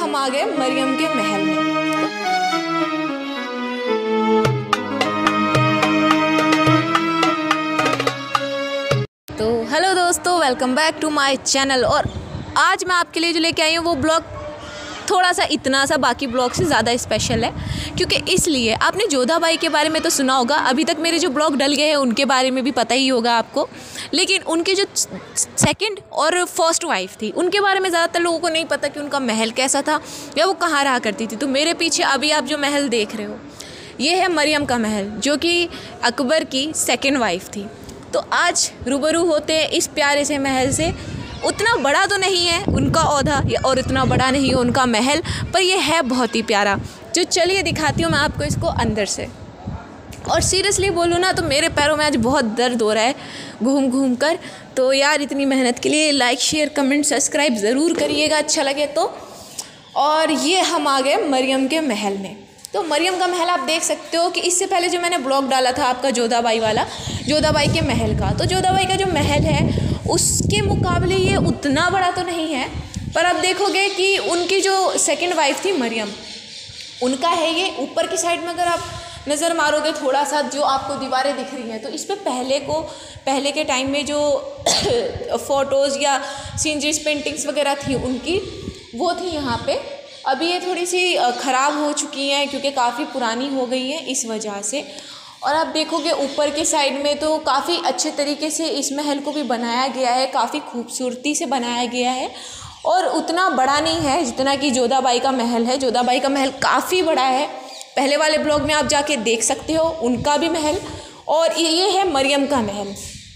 हम आ गए मरियम के महल में। तो हेलो दोस्तों, welcome back to my channel. और आज मैं आपके लिए जो लेके आई हूँ वो ब्लॉग थोड़ा सा इतना सा बाकी ब्लॉग से ज़्यादा स्पेशल है, क्योंकि इसलिए आपने जोधाबाई के बारे में तो सुना होगा, अभी तक मेरे जो ब्लॉग डल गए हैं उनके बारे में भी पता ही होगा आपको, लेकिन उनकी जो सेकंड और फर्स्ट वाइफ थी उनके बारे में ज़्यादातर लोगों को नहीं पता कि उनका महल कैसा था या वो कहाँ रहा करती थी। तो मेरे पीछे अभी आप जो महल देख रहे हो ये है मरियम का महल, जो कि अकबर की सेकेंड वाइफ थी। तो आज रूबरू होते हैं इस प्यारे से महल से। उतना बड़ा तो नहीं है उनका ओहदा और उतना बड़ा नहीं है उनका महल, पर यह है बहुत ही प्यारा। जो चलिए दिखाती हूँ मैं आपको इसको अंदर से। और सीरियसली बोलूँ ना तो मेरे पैरों में आज बहुत दर्द हो रहा है घूम घूम कर। तो यार इतनी मेहनत के लिए लाइक शेयर कमेंट सब्सक्राइब ज़रूर करिएगा अच्छा लगे तो। और ये हम आ गए मरियम के महल में। तो मरियम का महल आप देख सकते हो कि इससे पहले जो मैंने ब्लॉग डाला था आपका जोधाबाई वाला, जोधाबाई के महल का, तो जोधाबाई का जो महल है उसके मुकाबले ये उतना बड़ा तो नहीं है, पर आप देखोगे कि उनकी जो सेकंड वाइफ थी मरियम, उनका है ये ऊपर की साइड में। अगर आप नज़र मारोगे थोड़ा सा, जो आपको दीवारें दिख रही हैं, तो इस पर पहले के टाइम में जो फ़ोटोज़ या सीनरीज पेंटिंग्स वगैरह थी उनकी, वो थी यहाँ पे। अभी ये थोड़ी सी ख़राब हो चुकी हैं क्योंकि काफ़ी पुरानी हो गई है इस वजह से। और आप देखोगे ऊपर के साइड में तो काफ़ी अच्छे तरीके से इस महल को भी बनाया गया है, काफ़ी खूबसूरती से बनाया गया है। और उतना बड़ा नहीं है जितना कि जोधाबाई का महल है। जोधाबाई का महल काफ़ी बड़ा है, पहले वाले ब्लॉग में आप जाके देख सकते हो उनका भी महल। और ये है मरियम का महल।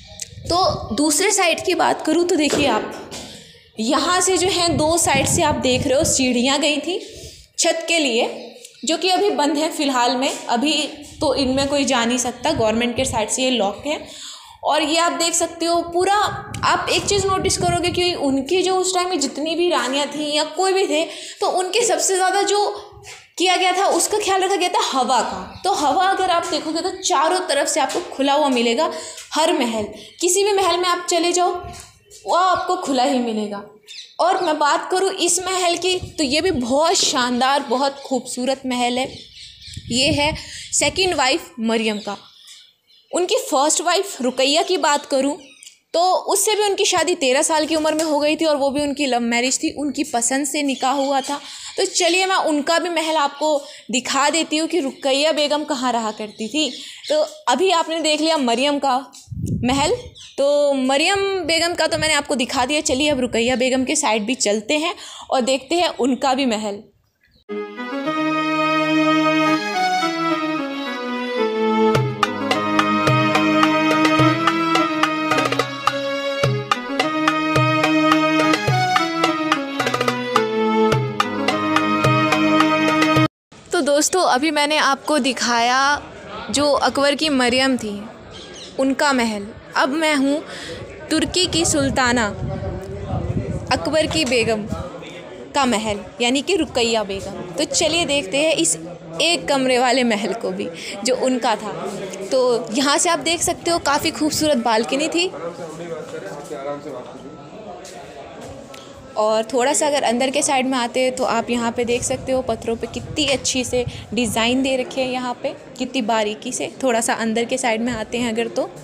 तो दूसरे साइड की बात करूँ तो देखिए आप यहाँ से जो है दो साइड से आप देख रहे हो सीढ़ियाँ गई थी छत के लिए, जो कि अभी बंद है फ़िलहाल में। अभी तो इनमें कोई जा नहीं सकता, गवर्नमेंट के साइड से ये लॉक है। और ये आप देख सकते हो पूरा। आप एक चीज़ नोटिस करोगे कि उनकी जो उस टाइम में जितनी भी रानियाँ थी या कोई भी थे, तो उनके सबसे ज़्यादा जो किया गया था उसका ख्याल रखा गया था हवा का। तो हवा अगर आप देखोगे तो चारों तरफ से आपको खुला हुआ मिलेगा। हर महल, किसी भी महल में आप चले जाओ वो आपको खुला ही मिलेगा। और मैं बात करूँ इस महल की तो ये भी बहुत शानदार बहुत खूबसूरत महल है। ये है सेकंड वाइफ मरियम का। उनकी फर्स्ट वाइफ रुकैया की बात करूँ तो उससे भी उनकी शादी 13 साल की उम्र में हो गई थी, और वो भी उनकी लव मैरिज थी, उनकी पसंद से निकाह हुआ था। तो चलिए मैं उनका भी महल आपको दिखा देती हूँ कि रुकैया बेगम कहाँ रहा करती थी। तो अभी आपने देख लिया मरियम का महल, तो मरियम बेगम का तो मैंने आपको दिखा दिया। चलिए अब रुकैया बेगम के साइड भी चलते हैं और देखते हैं उनका भी महल। तो दोस्तों अभी मैंने आपको दिखाया जो अकबर की मरियम थी उनका महल। अब मैं हूँ तुर्की की सुल्ताना अकबर की बेगम का महल, यानी कि रुकैया बेगम। तो चलिए देखते हैं इस एक कमरे वाले महल को भी जो उनका था। तो यहाँ से आप देख सकते हो काफ़ी खूबसूरत बालकनी थी। और थोड़ा सा अगर अंदर के साइड में आते हैं तो आप यहाँ पे देख सकते हो पत्थरों पे कितनी अच्छी से डिज़ाइन दे रखे हैं, यहाँ पे कितनी बारीकी से। थोड़ा सा अंदर के साइड में आते हैं अगर तो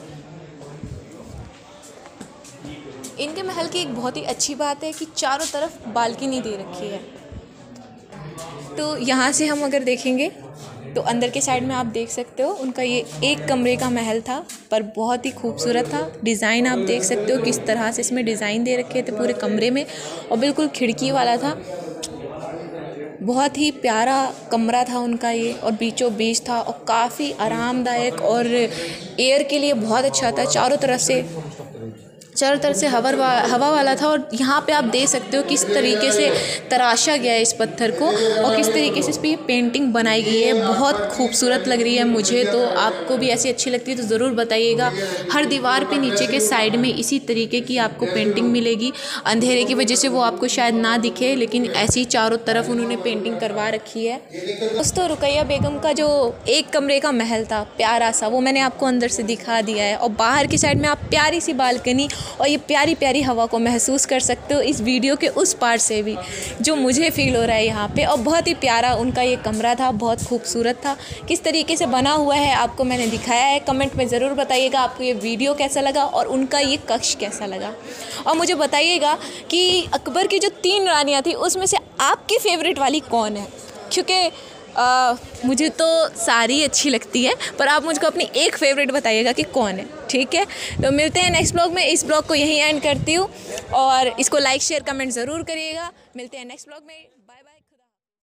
इनके महल की एक बहुत ही अच्छी बात है कि चारों तरफ बालकनी दे रखी है। तो यहाँ से हम अगर देखेंगे तो अंदर के साइड में आप देख सकते हो उनका ये एक कमरे का महल था, पर बहुत ही खूबसूरत था। डिज़ाइन आप देख सकते हो किस तरह से इसमें डिज़ाइन दे रखे थे पूरे कमरे में, और बिल्कुल खिड़की वाला था। बहुत ही प्यारा कमरा था उनका ये, और बीचों बीच था और काफ़ी आरामदायक और एयर के लिए बहुत अच्छा था। चारों तरफ से हवा वाला था। और यहाँ पे आप देख सकते हो किस तरीके से तराशा गया है इस पत्थर को, और किस तरीके से इस पर पेंटिंग बनाई गई है। बहुत खूबसूरत लग रही है मुझे तो। आपको भी ऐसी अच्छी लगती है तो ज़रूर बताइएगा। हर दीवार पे नीचे के साइड में इसी तरीके की आपको पेंटिंग मिलेगी। अंधेरे की वजह से वो आपको शायद ना दिखे, लेकिन ऐसी चारों तरफ उन्होंने पेंटिंग करवा रखी है। दोस्तों रुकैया बेगम का जो एक कमरे का महल था प्यारा सा, वो मैंने आपको अंदर से दिखा दिया है। और बाहर की साइड में आप प्यारी सी बालकनी और ये प्यारी प्यारी हवा को महसूस कर सकते हो इस वीडियो के उस पार्ट से भी जो मुझे फ़ील हो रहा है यहाँ पे। और बहुत ही प्यारा उनका ये कमरा था, बहुत खूबसूरत था। किस तरीके से बना हुआ है आपको मैंने दिखाया है। कमेंट में ज़रूर बताइएगा आपको ये वीडियो कैसा लगा और उनका ये कक्ष कैसा लगा। और मुझे बताइएगा कि अकबर की जो 3 रानियाँ थी उसमें से आपकी फेवरेट वाली कौन है, क्योंकि मुझे तो सारी अच्छी लगती है, पर आप मुझको अपनी एक फ़ेवरेट बताइएगा कि कौन है। ठीक है, तो मिलते हैं नेक्स्ट ब्लॉग में। इस ब्लॉग को यहीं एंड करती हूँ और इसको लाइक शेयर कमेंट ज़रूर करिएगा। मिलते हैं नेक्स्ट ब्लॉग में।